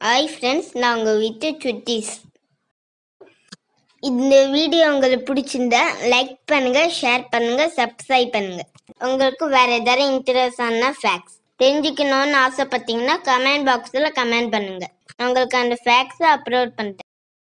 Hi friends, நான் உங்கள் வீட்டு சுட்டீஸ். இந்த வீடியோ உங்களுக்கு பிடிச்சிருந்தா லைக் பண்ணுங்கள், ஷேர் பண்ணுங்கள், சப்ஸ்கிரைப் பண்ணுங்கள். உங்களுக்கு வேறு ஏதாவது இன்ட்ரெஸ்டான ஃபேக்ட்ஸ் தெரிஞ்சுக்கணும்னு ஆசைப்பட்டீங்கன்னா கமெண்ட் பாக்ஸில் கமெண்ட் பண்ணுங்கள். உங்களுக்கு அந்த ஃபேக்ட்ஸை அப்லோட் பண்ணிட்டேன்.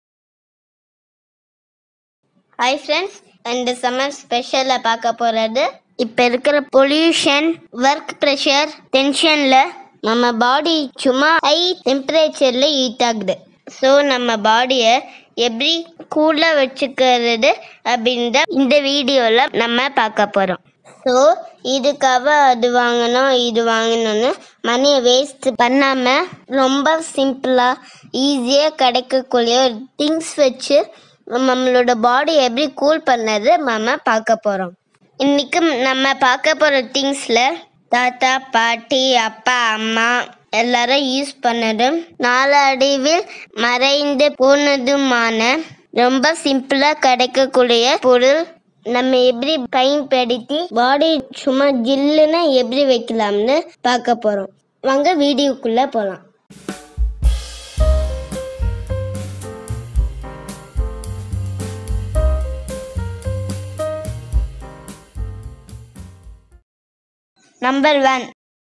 ஹாய் ஃப்ரெண்ட்ஸ், இந்த சம்மர் ஸ்பெஷலில் பார்க்க போகிறது இப்போ இருக்கிற பொல்யூஷன், ஒர்க் ப்ரெஷர், டென்ஷனில் நம்ம பாடி சும்மா ஹை டெம்பரேச்சரில் ஹீட் ஆகுது. ஸோ நம்ம பாடியை எப்படி கூலாக வச்சுக்கிறது அப்படின்ற இந்த வீடியோவில் நம்ம பார்க்க போகிறோம். ஸோ இதுக்காக அது வாங்கணும் இது வாங்கணும்னு மணியை வேஸ்ட் பண்ணாமல் ரொம்ப சிம்பிளாக ஈஸியாக கிடைக்கக்கூடிய ஒரு திங்ஸ் வச்சு நம்மளோட பாடி எப்படி கூல் பண்ணது நம்ம பார்க்க போகிறோம். இன்னைக்கு நம்ம பார்க்க போகிற திங்ஸில் தாத்தா, பாட்டி, அப்பா, அம்மா எல்லாரும் யூஸ் பண்ணதும் நாளடைவில் மறைந்து போனதுமான ரொம்ப சிம்பிளாக கிடைக்கக்கூடிய பொருள் நம்ம எப்படி பயன்படுத்தி பாடி சும்மா ஜில்லுன்னு எப்படி வைக்கலாம்னு பார்க்க போகிறோம். வாங்க வீடியோக்குள்ளே போகலாம். நம்பர் 1,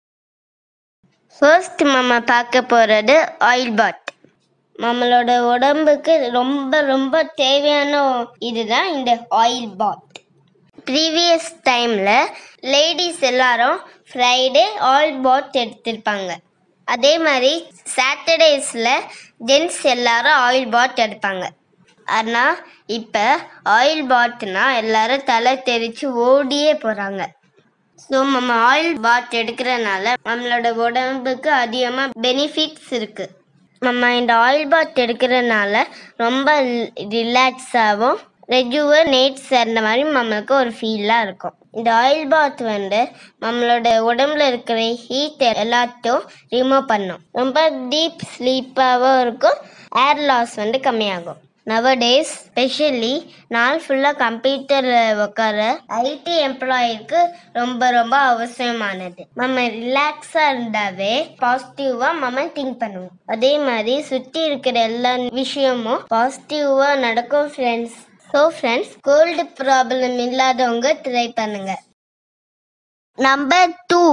ஃபர்ஸ்ட் நம்ம பார்க்க போகிறது ஆயில் பாத். நம்மளோட உடம்புக்கு ரொம்ப ரொம்ப தேவையான இதுதான் இந்த ஆயில் பாத். ப்ரீவியஸ் டைமில் லேடிஸ் எல்லாரும் ஃப்ரைடே ஆயில் பாத் எடுத்திருப்பாங்க. அதே மாதிரி சாட்டர்டேஸில் ஜென்ட்ஸ் எல்லாரும் ஆயில் பாத் எடுப்பாங்க. ஆனால் இப்போ ஆயில் பாத்னா எல்லாரும் தலை தெரிச்சு ஓடியே போகிறாங்க. ஸோ நம்ம ஆயில் பாத் எடுக்கிறனால நம்மளோட உடம்புக்கு அதிகமாக பெனிஃபிட்ஸ் இருக்குது. நம்ம இந்த ஆயில் பாத் எடுக்கிறனால ரொம்ப ரிலாக்ஸாகவும் ரெஜுவனேட்ஸ் அந்த மாதிரி நம்மளுக்கு ஒரு ஃபீலாக இருக்கும். இந்த ஆயில் பாத் நம்மளோட உடம்புல இருக்கிற ஹீட் எல்லாத்தையும் ரிமூவ் பண்ணும். ரொம்ப டீப் ஸ்லீப்பாகவும் இருக்கும். ஏர் லாஸ் கம்மியாகும். நவடேஸ் ஸ்பெஷலி நாள் ஃபுல்லாக கம்ப்யூட்டரில் உட்கார ஐடி எம்ப்ளாயிக்கு ரொம்ப ரொம்ப அவசியமானது. நம்ம ரிலாக்ஸாக இருந்தாவே பாசிட்டிவாக நம்ம திங்க் பண்ணுவோம். அதே மாதிரி சுற்றி இருக்கிற எல்லா விஷயமும் பாசிட்டிவாக நடக்கும் friends. So friends, cold problem இல்லாதவங்க ட்ரை பண்ணுங்க. நம்பர் 2,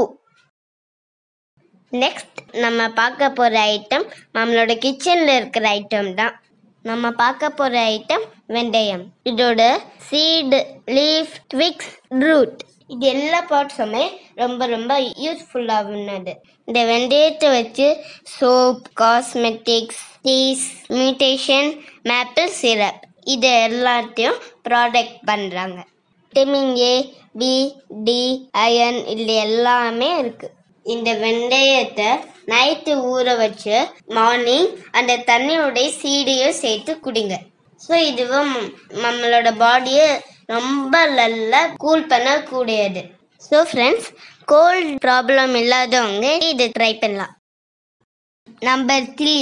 நெக்ஸ்ட் நம்ம பார்க்க போகிற ஐட்டம் நம்மளோட கிச்சனில் இருக்கிற ஐட்டம் தான். நம்ம பார்க்க போகிற ஐட்டம் வெந்தயம். இதோட சீடு, லீஃப், ட்விக்ஸ், ரூட் இது எல்லா பார்ட்ஸுமே ரொம்ப ரொம்ப யூஸ்ஃபுல்லானது. இந்த வெந்தயத்தை வச்சு soap, cosmetics, teas, mutation, maple syrup இது எல்லாத்தையும் ப்ராடக்ட் பண்ணுறாங்க. Vitamin A, B, D, iron இது எல்லாமே இருக்குது. இந்த வெந்தயத்தை நைட்டு ஊற வச்சு மார்னிங் அந்த தண்ணியோடைய சீடையும் சேர்த்து குடிங்க. ஸோ இதுவும் நம்மளோட பாடியை ரொம்ப நல்லா கூல் பண்ணக்கூடியது. ஸோ ஃப்ரெண்ட்ஸ், கோல்ட் ப்ராப்ளம் இல்லாதவங்க இது ட்ரை பண்ணலாம். நம்பர் 3,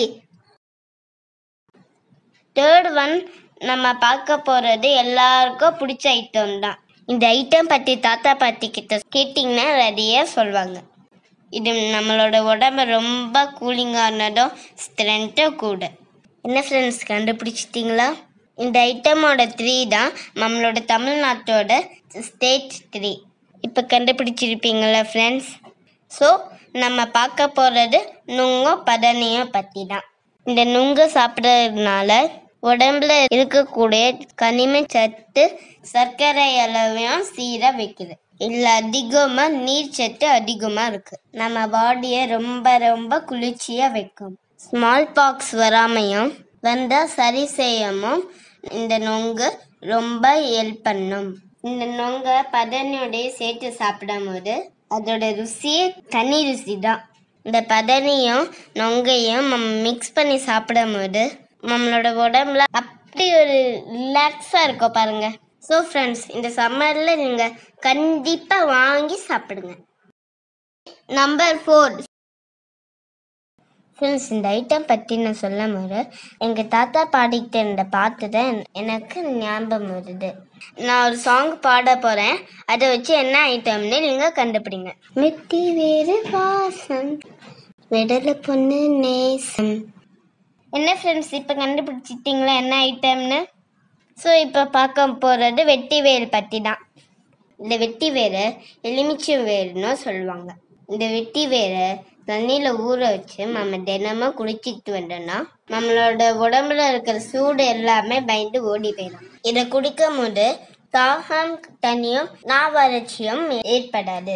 தேர்ட் ஒன் நம்ம பார்க்க போகிறது எல்லாருக்கும் பிடிச்ச ஐட்டம் தான். இந்த ஐட்டம் பற்றி தாத்தா பாட்டி கிட்ட கேட்டிங்கன்னா நிறைய சொல்லுவாங்க. இது நம்மளோட உடம்பு ரொம்ப கூலிங்கானதும் ஸ்ட்ரென்த்தும் கூட. என்ன ஃப்ரெண்ட்ஸ், கண்டுபிடிச்சிட்டிங்களா? இந்த ஐட்டமோட 3 தான் நம்மளோட தமிழ்நாட்டோட ஸ்டேட் 3. இப்போ கண்டுபிடிச்சிருப்பீங்களா ஃப்ரெண்ட்ஸ்? ஸோ நம்ம பார்க்க போகிறது நுங்கும் பதனியும் பற்றி தான். இந்த நுங்கு சாப்பிட்றதுனால உடம்புல இருக்கக்கூடிய கனிம சத்து, சர்க்கரை அளவையும் சீராக வைக்குது. இல்லை அதிகமாக நீர் சத்து அதிகமாக இருக்குது. நம்ம பாடியை ரொம்ப ரொம்ப குளிர்ச்சியாக வைக்கும். ஸ்மால் பாக்ஸ் வராமையும் வந்தால் சரி செய்யவும் இந்த நொங்கு ரொம்ப ஹெல்ப் பண்ணும். இந்த நொங்கை பதனியோடைய சேர்த்து சாப்பிடும் போது அதோட ருசியே தனி ருசி தான். இந்த பதனியும் நொங்கையும் நம்ம மிக்ஸ் பண்ணி சாப்பிடும் போது நம்மளோட உடம்புல அப்படி ஒரு ரிலாக்ஸாக இருக்கும் பாருங்கள். ஸோ ஃப்ரெண்ட்ஸ், இந்த சம்மரில் நீங்கள் கண்டிப்பாக வாங்கி சாப்பிடுங்க. நம்பர் 4, ஃப்ரெண்ட்ஸ், இந்த ஐட்டம் பற்றி நான் சொல்லும் போது எங்கள் தாத்தா பாடிக்கிட்டு இருந்த பாட்டு தான் எனக்கு ஞாபகம் வருது. நான் ஒரு சாங் பாட போகிறேன். அதை வச்சு என்ன ஐட்டம்னு நீங்கள் கண்டுபிடிங்க. மெத்தி வேறு வாசம், விடலை பொண்ணு நேசம், என்ன ஃப்ரெண்ட்ஸ் இப்போ கண்டுபிடிச்சிட்டிங்களா என்ன ஐட்டம்னு? ஸோ இப்போ பார்க்க போகிறது வெட்டி வேர் பற்றி தான். இந்த வெட்டி வேரை எலுமிச்சை வேர்னு சொல்லுவாங்க. இந்த வெட்டி வேரை தண்ணியில் ஊற வச்சு நம்ம தினமும் குடிச்சிட்டு வந்தோம்னா நம்மளோட உடம்புல இருக்கிற சூடு எல்லாமே பயந்து ஓடி போயிடும். இதை குடிக்கும் போது தாகம் தண்ணியும் நாவறட்சியும் ஏற்படாது.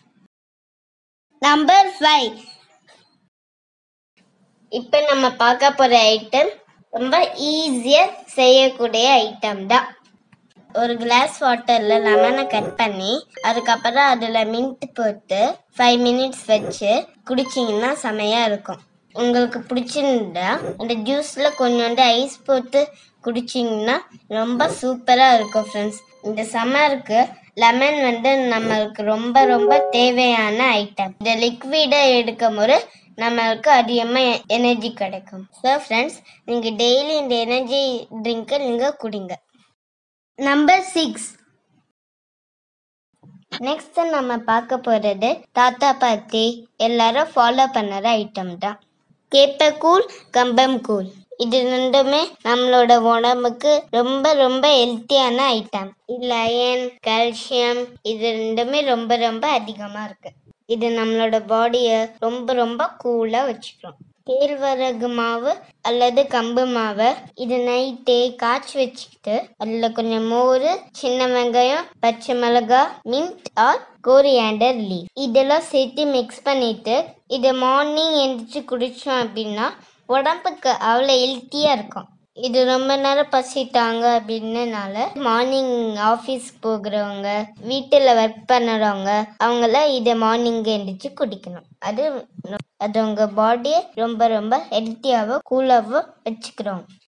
நம்பர் 5. இப்போ நம்ம பார்க்க போகிற ஐட்டம் ரொம்ப ஈஸியாக செய்யக்கூடிய ஐட்டம் தான். ஒரு கிளாஸ் வாட்டரில் லெமனை கட் பண்ணி அதுக்கப்புறம் அதில் மின்ட் போட்டு 5 மினிட்ஸ் வச்சு குடிச்சிங்கன்னா செமையாக இருக்கும். உங்களுக்கு பிடிச்சிருந்தா அந்த ஜூஸில் கொஞ்சோண்டு ஐஸ் போட்டு குடிச்சிங்கன்னா ரொம்ப சூப்பராக இருக்கும் ஃப்ரெண்ட்ஸ். இந்த சம்மருக்கு லெமன் நம்மளுக்கு ரொம்ப ரொம்ப தேவையான ஐட்டம். இந்த லிக்விடை எடுக்கும் போது நம்மளுக்கு அதிகமாக எனர்ஜி கிடைக்கும். ஸோ ஃப்ரெண்ட்ஸ், நீங்கள் டெய்லி இந்த எனர்ஜி ட்ரிங்கை நீங்கள் குடிங்க. நம்பர் 6. நெக்ஸ்ட் நம்ம பார்க்க போகிறது தாத்தா பாட்டி எல்லாரும் ஃபாலோ பண்ணுற ஐட்டம் தான். கேப்பக்கூழ், கம்பங்கூழ். இது ரெண்டுமே நம்மளோட உடம்புக்கு ரொம்ப ரொம்ப ஹெல்த்தியான ஐட்டம். இதில் அயன், கால்சியம் இது ரெண்டுமே ரொம்ப ரொம்ப அதிகமாக இருக்கு. இது நம்மளோட பாடியை ரொம்ப ரொம்ப கூலாக வச்சுக்கிறோம். கேழ்வரகு மாவு அல்லது கம்பு மாவை இது நைட்டே காய்ச்சி வச்சுக்கிட்டு அதில் கொஞ்சம் மோர், சின்ன வெங்காயம், பச்சை மிளகாய், மின்ட் ஆர் கோரியாண்டர் லீவ் இதெல்லாம் சேர்த்து மிக்ஸ் பண்ணிட்டு இதை மார்னிங் எழுந்திரிச்சு குடித்தோம் அப்படின்னா உடம்புக்கு அவ்வளோ ஹெல்த்தியாக இருக்கும். இது ரொம்ப நேரம் பசிட்டாங்க அப்படின்னால மார்னிங் ஆஃபீஸ் போகிறவங்க, வீட்டில் ஒர்க் பண்ணுறவங்க அவங்களாம் இதை மார்னிங் எழுந்திரிச்சு குடிக்கணும். அது உங்கள் பாடியை ரொம்ப ரொம்ப ஹெல்த்தியாகவும் கூலாகவும் வச்சுக்கிறோம்.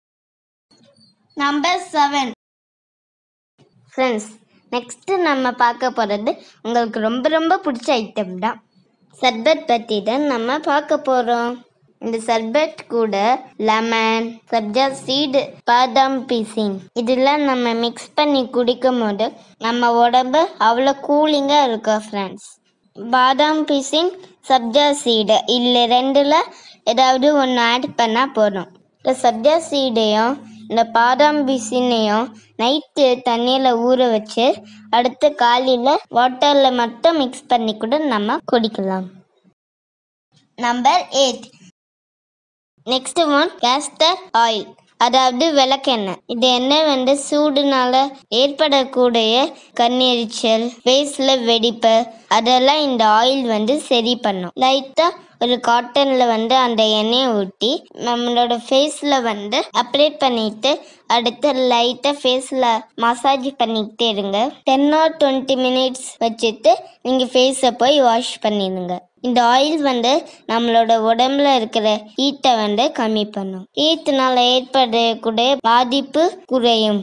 நம்பர் 7. ஃப்ரெண்ட்ஸ், நெக்ஸ்ட்டு நம்ம பார்க்க போகிறது உங்களுக்கு ரொம்ப ரொம்ப பிடிச்ச ஐட்டம் தான். சர்பத் பற்றி தான் நம்ம பார்க்க போகிறோம். இந்த சர்பத் கூட லெமன், சப்ஜா சீடு, பாதாம் பீசின் இதெல்லாம் நம்ம மிக்ஸ் பண்ணி குடிக்கும் போது நம்ம உடம்பு அவ்வளோ கூலிங்காக இருக்கும் ஃப்ரெண்ட்ஸ். பாதாம் பீசின், சப்ஜா சீடு இல்லை ரெண்டில் ஏதாவது ஒன்று ஆட் பண்ணால் போதும். இந்த சப்ஜா சீடையும் இந்த பாதாம் பீசினையும் நைட்டு தண்ணியில் ஊற வச்சு அடுத்து காலையில் வாட்டரில் மட்டும் மிக்ஸ் பண்ணி கூட நம்ம குடிக்கலாம். Number 8. Next one castor oil, அதாவது விளக்கெண்ணெய். இது எண்ணெய் சூடுனால ஏற்படக்கூடிய கண்ணெரிச்சல், ஃபேஸில் வெடிப்பு அதெல்லாம் இந்த ஆயில் சரி பண்ணும். லைட்டாக ஒரு காட்டனில் அந்த எண்ணெயை ஊற்றி நம்மளோட ஃபேஸில் அப்ளை பண்ணிட்டு அடுத்து லைட்டாக ஃபேஸில் மசாஜ் பண்ணிக்கிட்டே இருங்க. 10 or 20 மினிட்ஸ் வச்சுட்டு நீங்கள் ஃபேஸை போய் வாஷ் பண்ணிடுங்க. இந்த ஆயில் நம்மளோட உடம்புல இருக்கிற ஹீட்டை கம்மி பண்ணும். ஹீட்னால ஏற்படக்கூடிய பாதிப்பு குறையும்.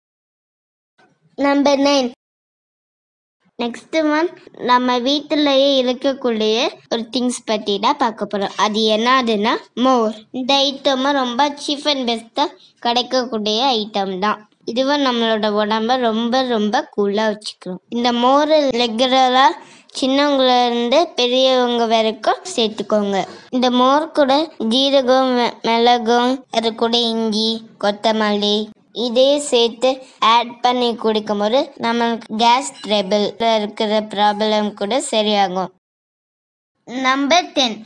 நம்பர் 9. நெக்ஸ்ட் ஒன் நம்ம வீட்டிலேயே இருக்கக்கூடிய ஒரு திங்ஸ் பற்றி தான் பார்க்க போகிறோம். அது என்னதுன்னா மோர். இந்த ஐட்டமும் ரொம்ப சீப் அண்ட் பெஸ்ட்டாக கிடைக்கக்கூடிய ஐட்டம் தான். இதுவும் நம்மளோட உடம்ப ரொம்ப ரொம்ப கூலாக வச்சுக்கிறோம். இந்த மோரை ரெகுலராக சின்னவங்கலேருந்து பெரியவங்க வரைக்கும் சேர்த்துக்கோங்க. இந்த மோர் கூட ஜீரகம், மிளகும், அது கூட இஞ்சி, கொத்தமல்லி இதே சேர்த்து ஆட் பண்ணி குடிக்கும்போது நம்மளுக்கு கேஸ் ட்ரபிள் இருக்கிற ப்ராப்ளம் கூட சரியாகும். நம்பர் 10.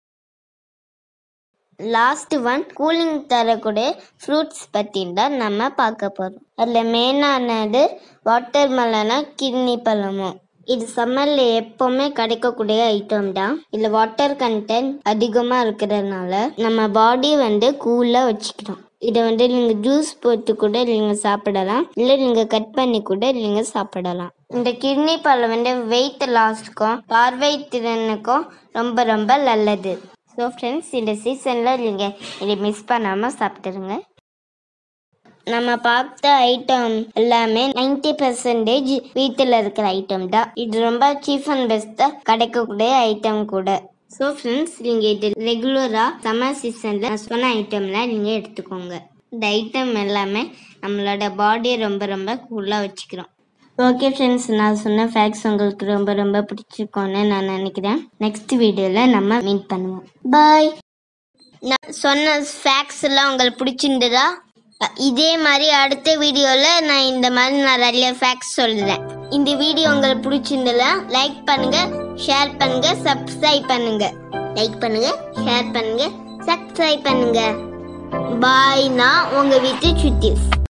லாஸ்ட் ஒன் கூலிங் தரக்கூடிய ஃப்ரூட்ஸ் பற்றி தான் நம்ம பார்க்க போகிறோம். அதில் மெயினானது வாட்டர் மெலனும் கிர்னி பழமும். இது சம்மரில் எப்போவுமே கிடைக்கக்கூடிய ஐட்டம் தான். இதில் வாட்டர் கண்டென்ட் அதிகமாக இருக்கிறதுனால நம்ம பாடி கூலாக வச்சுக்கிறோம். இதை நீங்கள் ஜூஸ் போட்டு கூட நீங்கள் சாப்பிடலாம், இல்லை நீங்கள் கட் பண்ணி கூட நீங்கள் சாப்பிடலாம். இந்த கிர்னி பழம் வெயிட் லாஸ்க்கும் பார்வை திறனுக்கும் ரொம்ப ரொம்ப நல்லது. ஸோ ஃப்ரெண்ட்ஸ், இந்த சீசனில் நீங்கள் இதை மிஸ் பண்ணாமல் சாப்பிட்டுருங்க. நம்ம பார்த்த ஐட்டம் எல்லாமே 90% வீட்டில் இருக்கிற ஐட்டம் தான். இது ரொம்ப சீப் அண்ட் பெஸ்ட்டாக கிடைக்கக்கூடிய ஐட்டம் கூட. ஸோ ஃப்ரெண்ட்ஸ், நீங்கள் இது ரெகுலராக சம்மர் சீசனில் சொன்ன ஐட்டம்லாம் நீங்கள் எடுத்துக்கோங்க. இந்த ஐட்டம் எல்லாமே நம்மளோட பாடியை ரொம்ப ரொம்ப கூலாக வச்சுக்கிறோம். ஓகே ஃப்ரெண்ட்ஸ், நான் சொன்ன ஃபேக்ட்ஸ் உங்களுக்கு ரொம்ப ரொம்ப பிடிச்சிருக்கோன்னு நான் நினைக்கிறேன். நெக்ஸ்ட் வீடியோவில் நம்ம மீட் பண்ணுவோம். பாய். நான் சொன்ன ஃபேக்ட்ஸ் எல்லாம் உங்களுக்கு பிடிச்சிருந்ததா? இதே மாதிரி அடுத்த வீடியோவில் நான் நிறைய ஃபேக்ட்ஸ் சொல்கிறேன். இந்த வீடியோ உங்களுக்கு பிடிச்சிருந்ததா லைக் பண்ணுங்க, ஷேர் பண்ணுங்க, சப்ஸ்கிரைப் பண்ணுங்க. லைக் பண்ணுங்க, ஷேர் பண்ணுங்க, சப்ஸ்கிரைப் பண்ணுங்க. பாய். நான் உங்கள் வீட்டு சுட்டீஸ்.